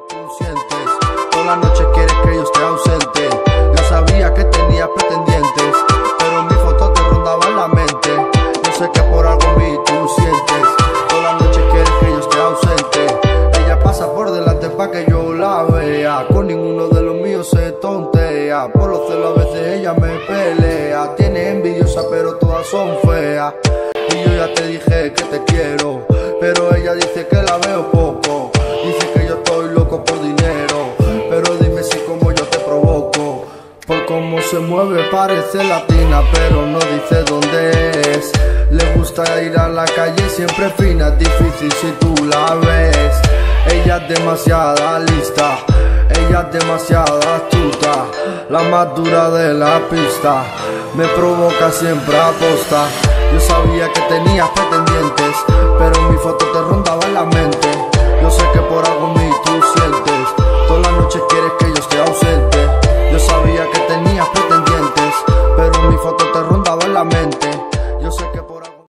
tú sientes. Toda la noche quieres que yo esté ausente. Yo sabía que tenías pretendientes, pero mi foto te rondaba en la mente. Yo sé que por algo mí tú sientes. Toda la noche quieres que yo esté ausente. Ella pasa por delante pa' que yo la vea. Con ninguno de los míos se tontea. Por los celos a veces ella me pelea. Tiene envidiosa pero todas son feas. Y yo ya te dije que te quiero, pero ella dice que la veo poco. Dice que yo estoy loco por dinero, pero dime si como yo te provoco. Por cómo se mueve parece latina, pero no dice dónde es. Le gusta ir a la calle siempre fina, es difícil si tú la ves. Ella es demasiada lista, ella es demasiada astuta, la más dura de la pista, me provoca siempre a posta. Yo sabía que tenías pretendientes, pero mi foto te rondaba en la mente. Yo sé que por algo mí tú sientes. Todas las noches quieres que yo esté ausente. Yo sabía que tenías pretendientes, pero mi foto te rondaba en la mente. Yo sé que por algo